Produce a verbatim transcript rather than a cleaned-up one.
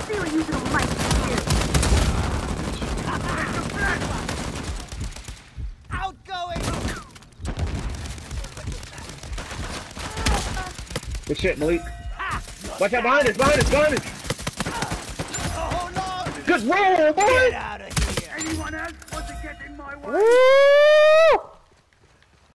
See what you little mice here. Outgoing. Good shit, Malik. Watch out behind us, behind us, behind us. Oh no! Good roll, boy! Get out of here! Anyone else want to get in my way? Woo!